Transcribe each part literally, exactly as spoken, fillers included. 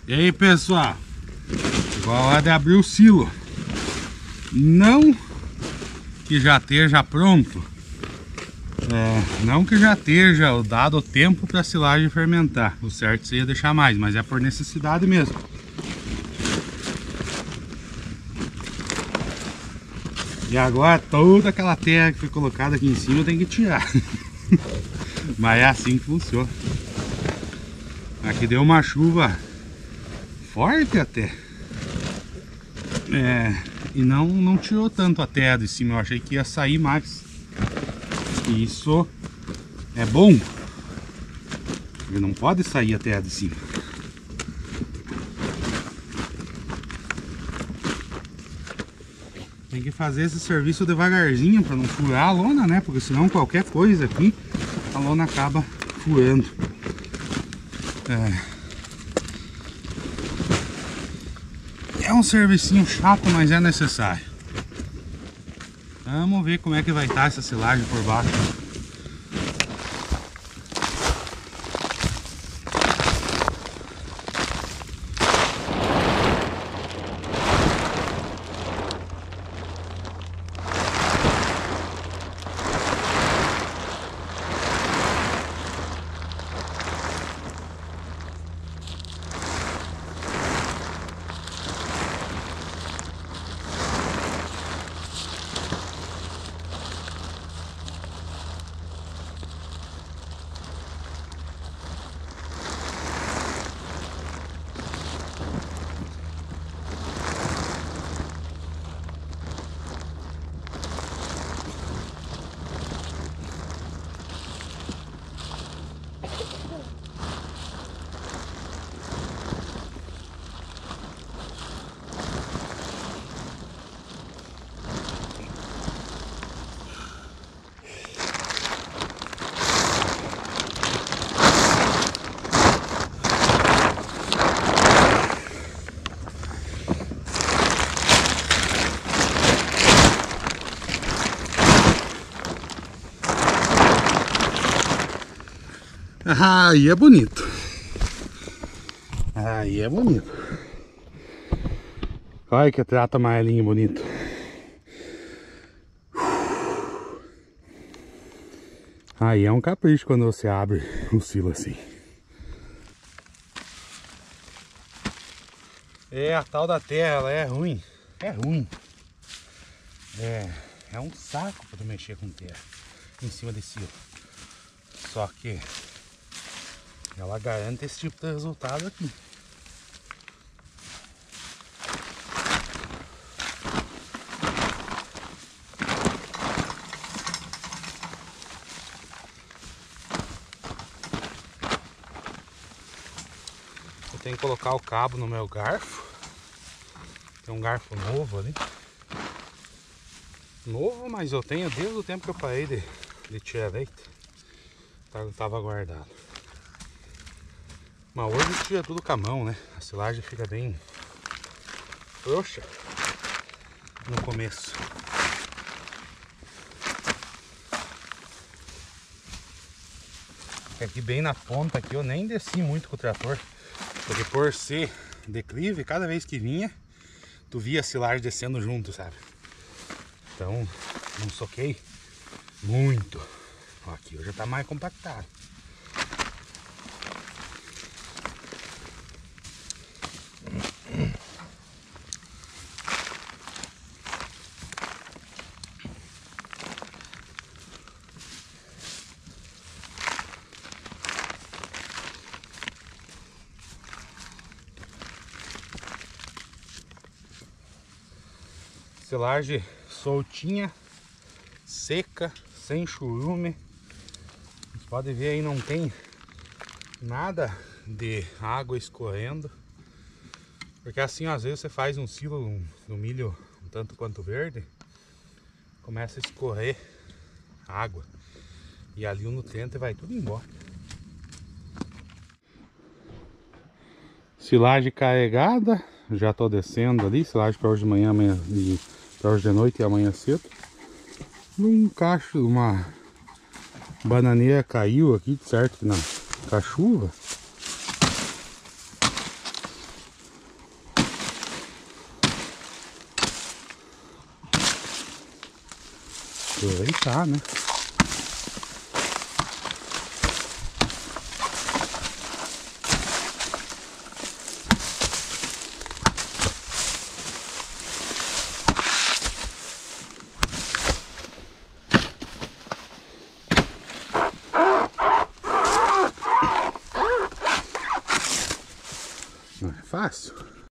E aí, pessoal, igual a hora de abrir o silo. Não que já esteja pronto, é, não que já esteja dado o tempo para a silagem fermentar. O certo seria deixar mais, mas é por necessidade mesmo. E agora toda aquela terra que foi colocada aqui em cima tem que tirar. Mas é assim que funciona. Aqui deu uma chuva forte até. É, e não, não tirou tanto a terra de cima. Eu achei que ia sair mais. E isso é bom. Porque não pode sair a terra de cima. Tem que fazer esse serviço devagarzinho para não furar a lona, né? Porque senão qualquer coisa aqui a lona acaba furando. É. É um servicinho chato, mas é necessário. Vamos ver como é que vai estar essa silagem por baixo. Aí é bonito. Aí é bonito. Olha que trato amarelinho bonito. Aí é um capricho quando você abre o silo assim. É, a tal da terra, ela é ruim. É ruim. É, é um saco para mexer com terra em cima de silo. Só que ela garante esse tipo de resultado aqui. Eu tenho que colocar o cabo no meu garfo. Tem um garfo novo ali. Novo, mas eu tenho desde o tempo que eu parei de, de tirar leite. Tava guardado. Mas hoje tira tudo com a mão, né? A silagem fica bem frouxa no começo. Aqui bem na ponta aqui eu nem desci muito com o trator. Porque por ser declive, cada vez que vinha, tu via a silagem descendo junto, sabe? Então não soquei muito. Ó, aqui hoje já tá mais compactado. Silagem soltinha, seca, sem churume. Vocês podem ver aí, não tem nada de água escorrendo. Porque assim, às vezes você faz um silo no milho um tanto quanto verde, começa a escorrer água. E ali o nutriente vai tudo embora. Silagem carregada, já tô descendo ali, silagem para hoje de manhã, amanhã e para hoje de noite e amanhã cedo. Um cacho, uma bananeira caiu aqui, certo? Na com a chuva. aproveitar, né? Não é fácil.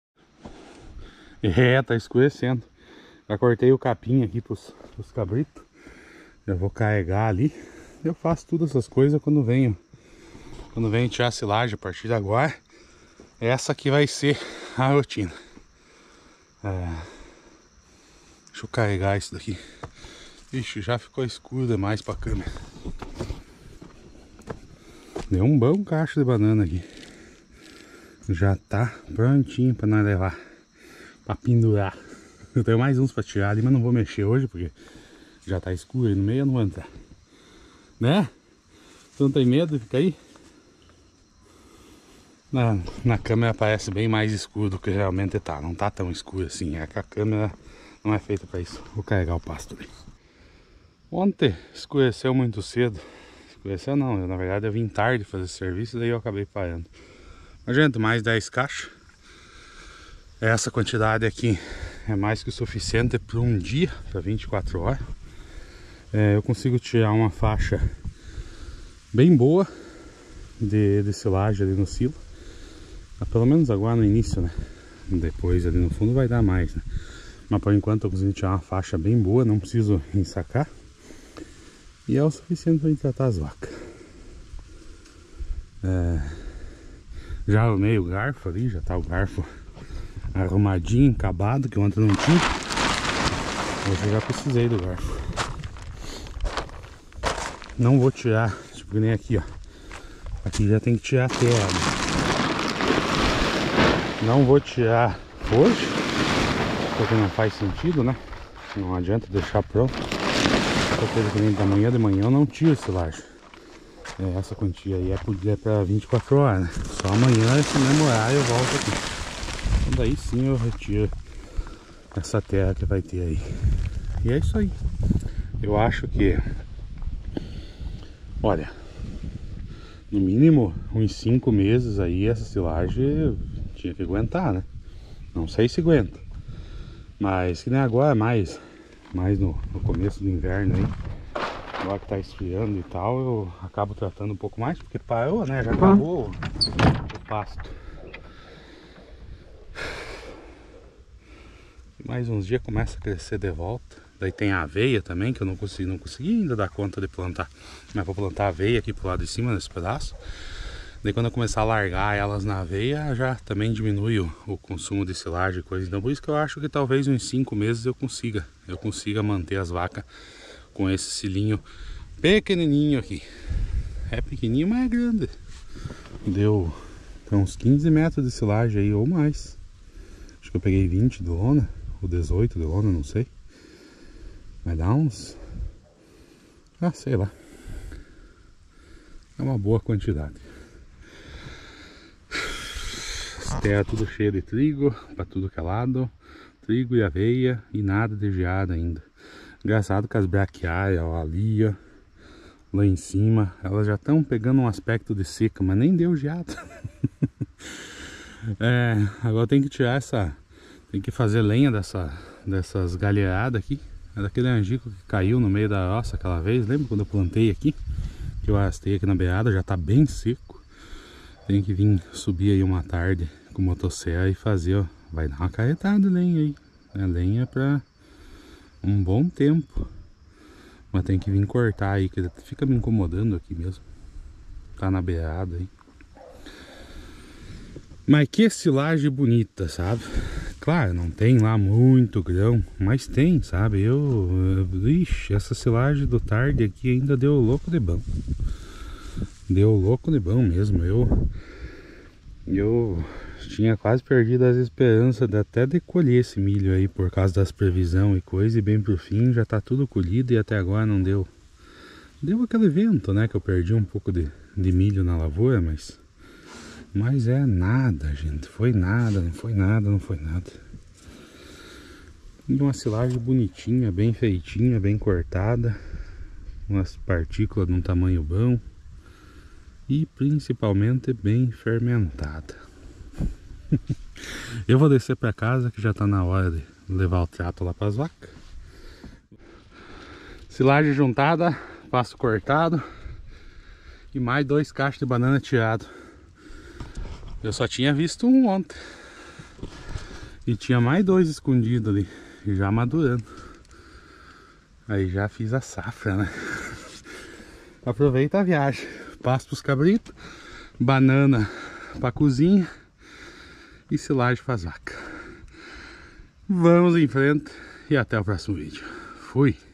É, tá escurecendo. Já cortei o capim aqui pros, pros cabritos. Já vou carregar ali. Eu faço todas essas coisas quando venho Quando venho tirar silagem a partir de agora. Essa aqui vai ser a rotina. É, deixa eu carregar isso daqui. Ixi, já ficou escuro demais pra câmera. Deu um bom cacho de banana aqui. Já tá prontinho pra nós levar, pra pendurar. Eu tenho mais uns pra tirar ali, mas não vou mexer hoje porque já tá escuro aí no meio, eu não vou entrar. Né? Tu não tem medo de ficar aí? Na, na câmera parece bem mais escuro do que realmente tá. Não tá tão escuro assim, é que a câmera não é feita pra isso. Vou carregar o pasto ali. Ontem escureceu muito cedo. Escureceu não, eu, na verdade eu vim tarde fazer esse serviço, daí eu acabei parando. Mas gente, mais dez caixas. Essa quantidade aqui é mais que o suficiente para um dia, para vinte e quatro horas. É, eu consigo tirar uma faixa bem boa de, de silagem ali no silo. Mas pelo menos agora no início, né? Depois ali no fundo vai dar mais, né? Mas por enquanto eu consigo tirar uma faixa bem boa, não preciso ensacar. E é o suficiente para tratar as vacas. É, já arrumei o garfo ali, já tá o garfo arrumadinho, acabado, que ontem não tinha. Hoje eu já precisei do garfo. Não vou tirar, tipo que nem aqui, ó. Aqui já tem que tirar a terra. Não vou tirar hoje, porque não faz sentido, né? Não adianta deixar pronto. Porque que nem da manhã de manhã eu não tiro silagem. É, essa quantia aí é, é para vinte e quatro horas, né? Só amanhã, esse mesmo horário, eu volto aqui. Então daí sim eu retiro essa terra que vai ter aí. E é isso aí. Eu acho que, olha, no mínimo uns cinco meses aí essa silagem tinha que aguentar, né? Não sei se aguenta. Mas que nem agora, mais, mais no, no começo do inverno aí. Agora que tá esfriando e tal, eu acabo tratando um pouco mais, porque parou, né? Já acabou o, o pasto. E mais uns dias começa a crescer de volta. Daí tem a aveia também, que eu não consegui, não consegui ainda dar conta de plantar. Mas vou plantar aveia aqui pro lado de cima, nesse pedaço. Daí quando eu começar a largar elas na aveia, já também diminui o, o consumo de silagem e coisa. Então por isso que eu acho que talvez uns cinco meses eu consiga, eu consiga manter as vacas com esse cilinho pequenininho aqui. É pequenininho, mas é grande. Deu tem uns quinze metros de silagem aí ou mais. Acho que eu peguei vinte de lona, ou dezoito de lona, não sei. Vai dar uns... ah, sei lá. É uma boa quantidade. As terras tudo cheio de trigo, para tudo que é lado. Trigo e aveia e nada de geada ainda. Engraçado que as braquiárias, ó, ali, ó, lá em cima, elas já estão pegando um aspecto de seca, mas nem deu geada. É, agora tem que tirar essa, tem que fazer lenha dessa, dessas galheiradas aqui. É daquele angico que caiu no meio da roça aquela vez, lembra quando eu plantei aqui? Que eu arrastei aqui na beirada, já tá bem seco. Tem que vir subir aí uma tarde com motosserra e fazer, ó, vai dar uma carretada de lenha aí. É lenha pra um bom tempo. Mas tem que vir cortar aí, que fica me incomodando aqui mesmo. Tá na beirada aí. Mas que silagem bonita, sabe? Claro, não tem lá muito grão, mas tem, sabe? Eu... Ixi, essa silagem do tarde aqui ainda deu louco de bom. Deu louco de bom mesmo. Eu... Eu... tinha quase perdido as esperanças de até de colher esse milho aí por causa das previsões e coisa, e bem pro fim já tá tudo colhido e até agora não deu. Deu aquele vento, né, que eu perdi um pouco de, de milho na lavoura, mas mas é nada, gente, foi nada, não foi nada, não foi nada. E uma silagem bonitinha, bem feitinha, bem cortada. Umas partículas de um tamanho bom. E principalmente bem fermentada. Eu vou descer para casa que já está na hora de levar o trato lá para as vacas. Silagem juntada, pasto cortado e mais dois cachos de banana tirado. Eu só tinha visto um ontem e tinha mais dois escondidos ali, já madurando. Aí já fiz a safra, né? Aproveita a viagem. Pasto pros cabritos, banana pra cozinha e silagem para as vacas. Vamos em frente e até o próximo vídeo. Fui!